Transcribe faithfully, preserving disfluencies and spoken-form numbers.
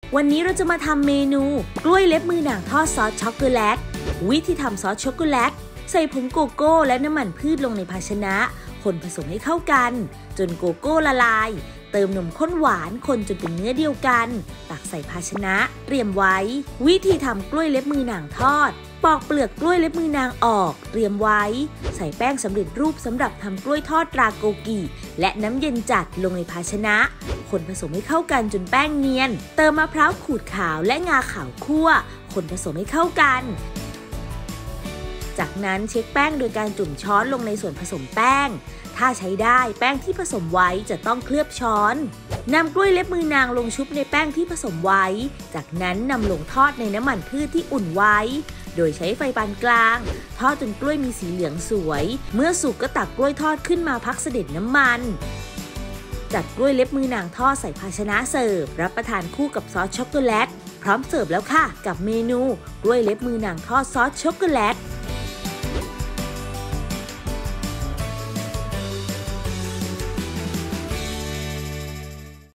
วันนี้เราจะมาทำเมนูกล้วยเล็บมือนางทอดซอสช็อกโกแลตวิธีทำซอสช็อกโกแลตใส่ผงโกโก้และน้ำมันพืชลงในภาชนะคนผสมให้เข้ากันจนโกโก้ละลายเติมนมข้นหวานคนจนเป็นเนื้อเดียวกันตักใส่ภาชนะเตรียมไว้วิธีทำกล้วยเล็บมือนางทอดปอกเปลือกกล้วยเล็บมือนางออกเตรียมไว้ใส่แป้งสำเร็จรูปสำหรับทำกล้วยทอดตราโกกิและน้ำเย็นจัดลงในภาชนะคนผสมให้เข้ากันจนแป้งเนียนเติมมะพร้าวขูดขาวและงาขาวคั่วคนผสมให้เข้ากันจากนั้นเช็คแป้งโดยการจุ่มช้อนลงในส่วนผสมแป้งถ้าใช้ได้แป้งที่ผสมไว้จะต้องเคลือบช้อนนำกล้วยเล็บมือนางลงชุบในแป้งที่ผสมไว้จากนั้นนำลงทอดในน้ำมันพืชที่อุ่นไว้โดยใช้ไฟปานกลางทอดจนกล้วยมีสีเหลืองสวยเมื่อสุกก็ตักกล้วยทอดขึ้นมาพักเสด็จน้ำมันจัดกล้วยเล็บมือนางทอดใส่ภาชนะเสิร์ฟรับประทานคู่กับซอสช็อกโกแลตพร้อมเสิร์ฟแล้วค่ะกับเมนูกล้วยเล็บมือนางทอดซอสช็อกโกแลต